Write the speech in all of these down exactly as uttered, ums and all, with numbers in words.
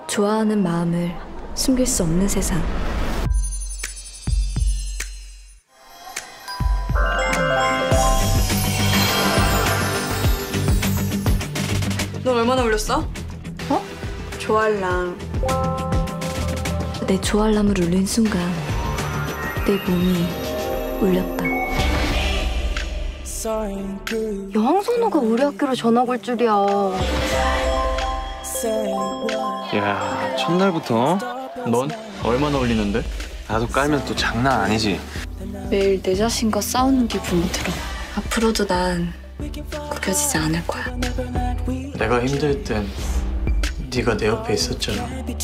좋아하는 마음을 숨길 수 없는 세상. 넌 얼마나 울렸어? 어? 조알람. 내 조알람을 울린 순간 내 몸이 울렸다. 여왕선우가 우리 학교로 전학 올 줄이야. 야, 첫날부터? 넌 얼마나 울리는데? 나도 깔면 또 장난 아니지. 매일 내 자신과 싸우는 기분이 들어. 앞으로도 난 구겨지지 않을 거야. 내가 힘들 땐 네가 내 옆에 있었잖아.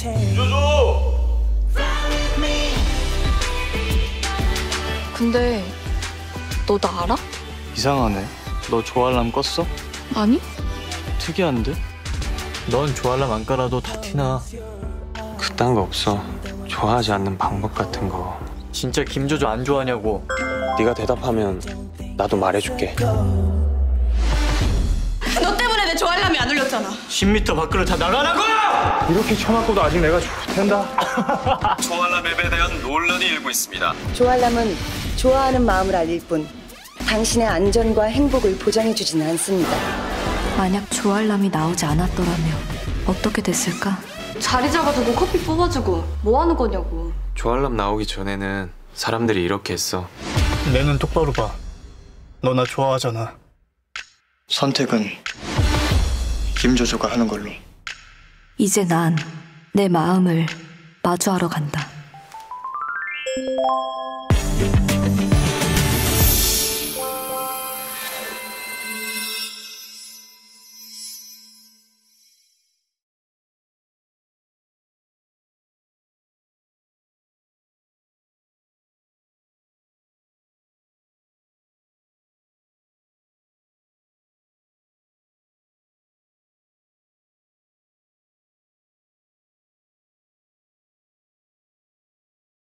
근데 너 나 알아? 이상하네. 너 조알람 껐어? 아니? 특이한데? 넌 조알람 안 깔아도 다 티나. 그딴 거 없어. 좋아하지 않는 방법 같은 거. 진짜 김조조 안 좋아하냐고. 네가 대답하면 나도 말해줄게. 너 때문에 내 조알람이 안 울렸잖아. 십 미터 밖으로 다 나가라고! 이렇게 쳐맞고도 아직 내가 좋텐다. 조알람 앱에 대한 논란이 일고 있습니다. 조알람은 좋아하는 마음을 알릴 뿐 당신의 안전과 행복을 보장해주지는 않습니다. 만약 조알람이 나오지 않았더라면 어떻게 됐을까? 자리 잡아주고 커피 뽑아주고 뭐 하는 거냐고. 조알람 나오기 전에는 사람들이 이렇게 했어. 내 눈 똑바로 봐. 너 나 좋아하잖아. 선택은 김조조가 하는 걸로. 이제 난 내 마음을 마주하러 간다.